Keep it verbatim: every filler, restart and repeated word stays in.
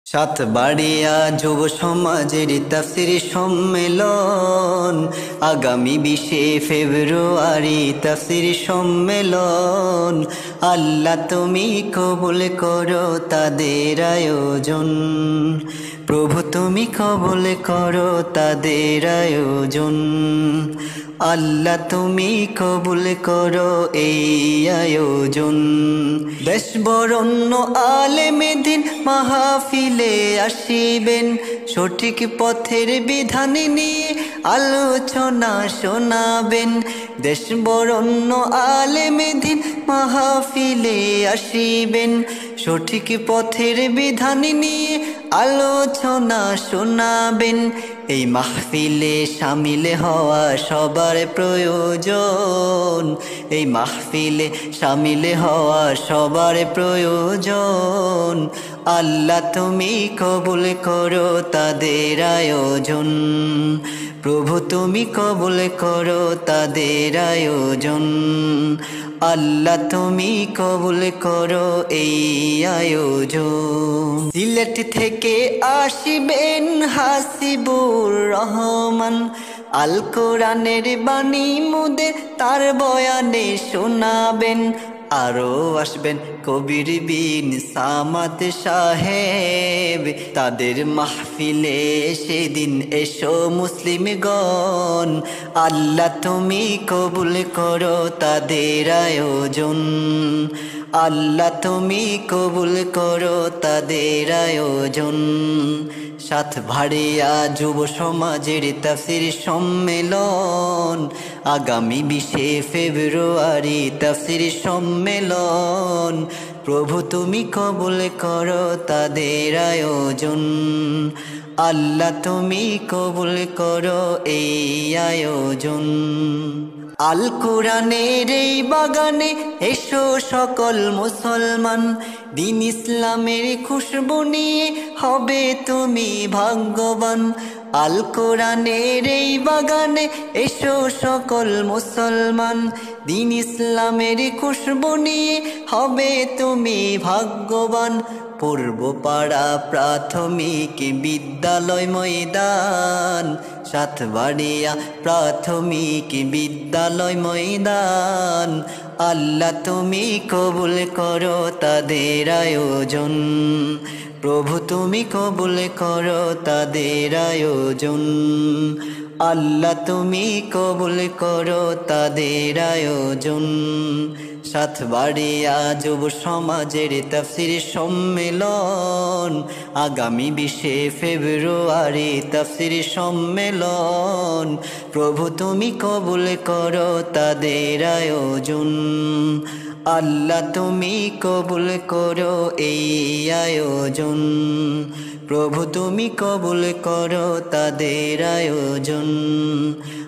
সাতবাড়িয়া যুব সমাজের তাফসীর সম্মেলন, আগামী বিশে ফেব্রুয়ারি তাফসীর সম্মেলন। আল্লাহ তুমি কবুল করো তাদের আয়োজন, প্রভু তুমি কবুল করো তাদের আয়োজন। আল্লাহ তুমি কবুল করো এই আয়োজন। দেশ বরণ্য আলেমে দ্বীন মাহফিলে আসিবেন, সঠিক পথের বিধান নিয়ে আলোচনা শোনাবেন। দেশ বরণ্য আলেমে দ্বীন মাহফিলে আসিবেন, সঠিক পথের বিধান নিয়ে আলোচনা শোনাবেন। এই মাহফিলে শামিল হওয়া সবার প্রয়োজন, এই মাহফিলে শামিল হওয়া সবার প্রয়োজন। আল্লাহ তুমি কবুল করো তাদের আয়োজন, প্রভু তুমি কবুল করো তাদের আয়োজন। আল্লাহ তুমি কবুল করো এই আয়োজন। সিলেট থেকে আসিবেন হাসিবুর রহমান, আল কোরআনের বাণী মুদের তার বয়ানে শোনাবেন। আরো আসবেন কবির বিন সামাদ সাহেব, তাদের মাহফিলে সেদিন এসো মুসলিমগণ। আল্লাহ তুমি কবুল করো তাদের আয়োজন, আল্লাহ তুমি কবুল করো তাদের আয়োজন। সাতবাড়িয়া যুব সমাজের তাফসীর সম্মেলন, আগামী বিশে ফেব্রুয়ারি তাফসীর সম্মেলন। প্রভু তুমি কবুল করো তাদের আয়োজন, আল্লাহ তুমি কবুল করো এই আয়োজন। আল কোরআনের এই বাগানে এসো সকল মুসলমান, দিন ইসলামের খুশবু নিয়ে হবে তুমি ভাগ্যবান। আল কোরআনের এই বাগানে এসো সকল মুসলমান, দিন ইসলামের খুশবু নিয়ে হবে তুমি ভাগ্যবান। পূর্ব পাড়া প্রাথমিক বিদ্যালয় ময়দান, সাতবাড়িয়া প্রাথমিক বিদ্যালয় ময়দান। আল্লাহ তুমি কবুল করো তাদের আয়োজন, প্রভু তুমি কবুল করো তাদের আয়োজন। আল্লাহ তুমি কবুল করো তাদের আয়োজন। সাতবাড়িয়া যুব সমাজের তাফসীর সম্মেলন, আগামী বিশে ফেব্রুয়ারি তাফসীর সম্মেলন। প্রভু তুমি কবুল করো তাদের আয়োজন, আল্লাহ তুমি কবুল করো এই আয়োজন। প্রভু তুমি কবুল করো তাদের আয়োজন।